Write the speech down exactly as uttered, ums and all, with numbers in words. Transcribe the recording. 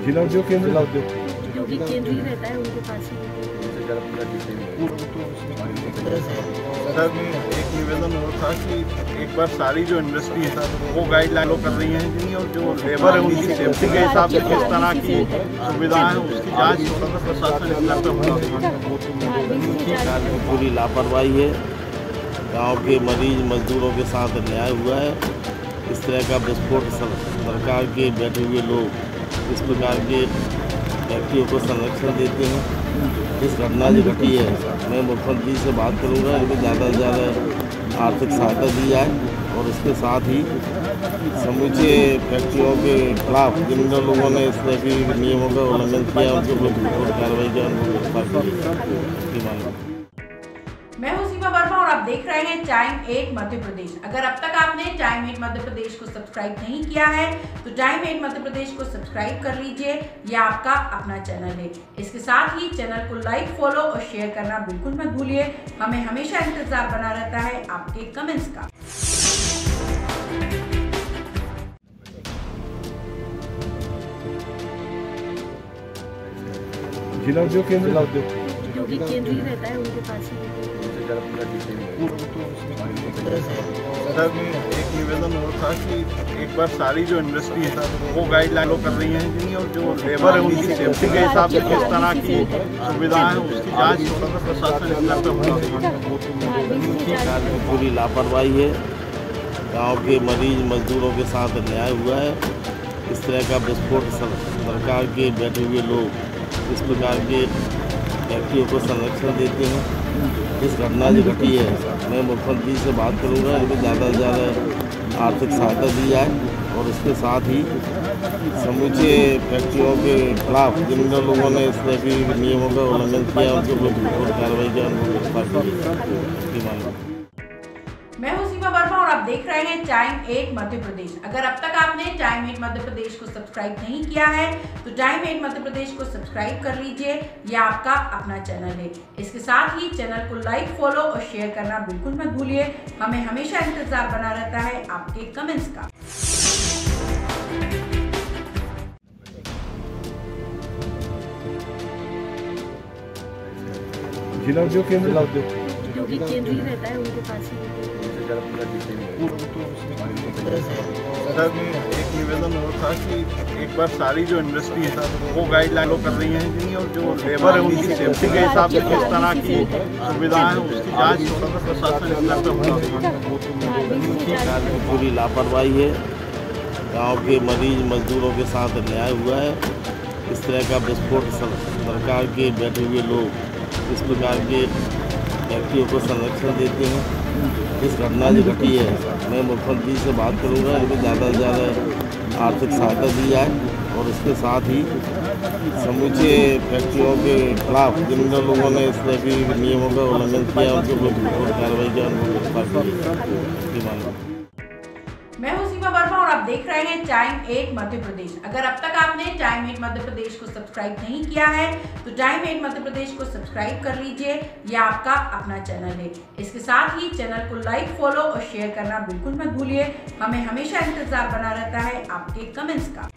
जिला उद्योग केंद्र जिला उद्योग जो कि केंद्रीय रहता है उनके पास ही सर में एक निवेदन और था कि एक बार सारी जो इंडस्ट्री है वो गाइडलाइन फॉलो कर रही हैं और जो लेबर है उनकी सेफ्टी के हिसाब से किस तरह की सुविधाएं हैं उसकी जांच स्वतंत्र प्रशासन स्तर पर होनी। पूरी लापरवाही है। गांव के मरीज मजदूरों के साथ अन्याय हुआ है। इस तरह का विस्फोट सरकार के बैठे हुए लोग इस प्रकार के व्यक्तियों को संरक्षण देते हैं। इस घटना जो घटी है मैं मुख्यमंत्री से बात करूंगा इनको ज़्यादा से ज़्यादा आर्थिक सहायता दी जाए और इसके साथ ही समूचे व्यक्तियों के खिलाफ जिन लोगों ने इस तरह की नियमों का उल्लंघन किया उनके विरुद्ध कार्रवाई किया उनको गिरफ्तार किया। मैं हूं सीमा वर्मा और आप देख रहे हैं टाइम एट मध्य प्रदेश। अगर अब तक आपने टाइम एट मध्य प्रदेश को सब्सक्राइब नहीं किया है तो टाइम एट मध्य प्रदेश को सब्सक्राइब कर लीजिए। यह आपका अपना चैनल है। इसके साथ ही चैनल को लाइक, फॉलो और शेयर करना बिल्कुल मत भूलिए। हमें हमेशा इंतजार बना रहता है आपके कमेंट्स का। जिला उद्योग केंद्र जिला उद्योग जो कि केंद्रीय रहता है उनके पास ही सर में एक निवेदन और था कि एक बार सारी जो इंडस्ट्री है वो गाइडलाइन फॉलो कर रही हैं और जो लेबर है उनकी सेफ्टी के हिसाब से किस तरह की सुविधाएं हैं उसकी जांच स्वतंत्र प्रशासन स्तर पर होनी। पूरी लापरवाही है। गांव के मरीज मजदूरों के साथ अन्याय हुआ है। इस तरह का विस्फोट सरकार के बैठे हुए लोग इस प्रकार के व्यक्तियों को संरक्षण देते हैं। इस घटना जो घटी है मैं मुख्यमंत्री से बात करूंगा इनको ज़्यादा से ज़्यादा आर्थिक सहायता दी जाए और इसके साथ ही समूचे व्यक्तियों के खिलाफ जिन लोगों ने इस तरह की नियमों का उल्लंघन किया उनके विरुद्ध कार्रवाई किया उनको गिरफ्तार किया। मैं हूं सीमा वर्मा और आप देख रहे हैं टाइम एट मध्य प्रदेश। अगर अब तक आपने टाइम एट मध्य प्रदेश को सब्सक्राइब नहीं किया है तो टाइम एट मध्य प्रदेश को सब्सक्राइब कर लीजिए। यह आपका अपना चैनल है। इसके साथ ही चैनल को लाइक, फॉलो और शेयर करना बिल्कुल मत भूलिए। हमें हमेशा इंतजार बना रहता है आपके कमेंट्स का। जिला उद्योग केंद्र जिला उद्योग जो कि केंद्रीय रहता है उनके पास ही सर में एक निवेदन और था कि एक बार सारी जो इंडस्ट्री है वो गाइडलाइन फॉलो कर रही हैं और जो लेबर है उनकी सेफ्टी के हिसाब से किस तरह की सुविधाएं हैं उसकी जांच स्वतंत्र प्रशासन स्तर पर होनी। पूरी लापरवाही है। गांव के मरीज मजदूरों के साथ अन्याय हुआ है। इस तरह का विस्फोट सरकार के बैठे हुए लोग इस प्रकार के व्यक्तियों को संरक्षण देते हैं। इस घटना जो घटी है मैं मुख्यमंत्री से बात करूंगा इनको ज़्यादा से ज़्यादा आर्थिक सहायता दी जाए और इसके साथ ही समूचे व्यक्तियों के खिलाफ जिन लोगों ने इस तरह की नियमों का उल्लंघन किया उनके विरुद्ध कार्रवाई किया उनको गिरफ्तार किया। मैं हूं सीमा वर्मा और आप देख रहे हैं टाइम एट मध्य प्रदेश। अगर अब तक आपने टाइम एट मध्य प्रदेश को सब्सक्राइब नहीं किया है तो टाइम एट मध्य प्रदेश को सब्सक्राइब कर लीजिए। यह आपका अपना चैनल है। इसके साथ ही चैनल को लाइक, फॉलो और शेयर करना बिल्कुल मत भूलिए। हमें हमेशा इंतजार बना रहता है आपके कमेंट्स का।